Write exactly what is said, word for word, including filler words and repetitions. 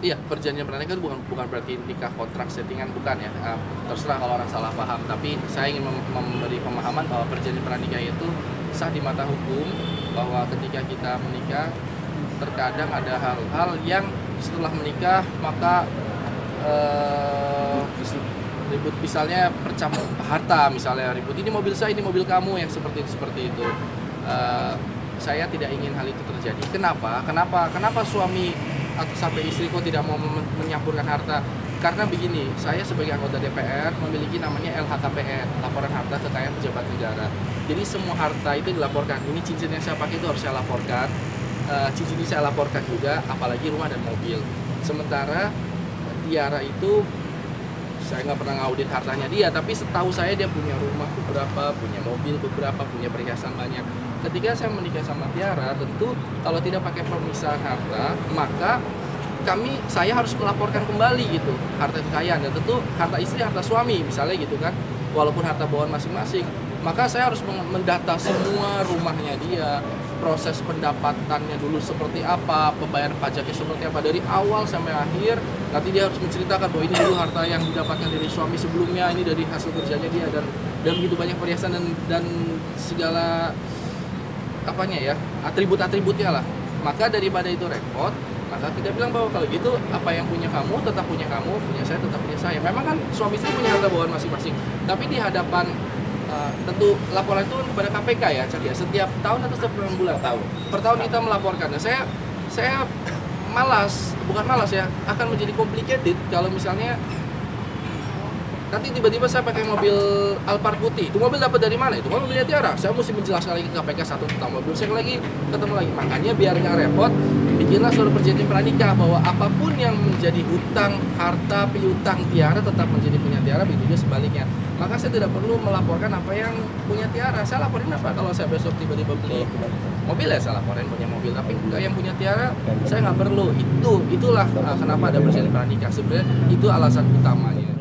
Iya, perjanjian pernikahan itu bukan bukan berarti nikah kontrak settingan, bukan ya. Uh, terserah kalau orang salah paham. Tapi saya ingin mem memberi pemahaman bahwa perjanjian pernikahan itu sah di mata hukum, bahwa ketika kita menikah terkadang ada hal-hal yang setelah menikah maka uh, ribut, misalnya percampur harta, misalnya ribut ini mobil saya, ini mobil kamu, yang seperti itu, seperti itu. Uh, saya tidak ingin hal itu terjadi. Kenapa? Kenapa? Kenapa suami atau sampai istri kok tidak mau menyampurkan harta? Karena begini, saya sebagai anggota D P R memiliki namanya L H K P N, laporan harta kekayaan pejabat negara. Jadi semua harta itu dilaporkan. Ini cincin yang saya pakai itu harus saya laporkan, uh, cincin ini saya laporkan juga, apalagi rumah dan mobil. Sementara Tiara itu saya nggak pernah ngaudit hartanya dia, tapi setahu saya dia punya rumah beberapa, punya mobil beberapa, punya perhiasan banyak. Ketika saya menikah sama Tiara, tentu kalau tidak pakai pemisahan harta, maka kami saya harus melaporkan kembali gitu harta kekayaan, dan tentu harta istri, harta suami misalnya gitu kan, walaupun harta bawaan masing-masing, maka saya harus mendata semua rumahnya dia, proses pendapatannya dulu seperti apa, pembayaran pajaknya seperti apa dari awal sampai akhir. Nanti dia harus menceritakan bahwa ini dulu harta yang didapatkan dari suami sebelumnya, ini dari hasil kerjanya dia, dan dan begitu banyak perhiasan dan dan segala apanya ya, atribut-atributnya lah. Maka daripada itu repot, maka kita bilang bahwa kalau gitu apa yang punya kamu tetap punya kamu, punya saya tetap punya saya. Memang kan suami istri punya harta bawaan masing-masing, tapi di hadapan uh, tentu laporan itu kepada K P K ya, Cak, ya, setiap tahun atau setiap bulan tahun per tahun kita melaporkan. Nah, saya saya malas, bukan malas ya, akan menjadi complicated kalau misalnya nanti tiba-tiba saya pakai mobil Alphard putih. Itu mobil dapat dari mana? Itu kan mobilnya Tiara. Saya mesti menjelaskan lagi ke K P K satu tentang mobil saya lagi, ketemu lagi. Makanya biar nggak repot, bikinlah surat perjanjian pranikah bahwa apapun yang menjadi hutang, harta piutang Tiara tetap menjadi punya Tiara, begitu juga sebaliknya. Maka saya tidak perlu melaporkan apa yang punya Tiara. Saya laporin apa kalau saya besok tiba-tiba beli mobil, ya saya laporin punya mobil. Tapi yang punya Tiara saya nggak perlu. Itu itulah uh, kenapa ada perjanjian pranikah. Sebenarnya itu alasan utamanya.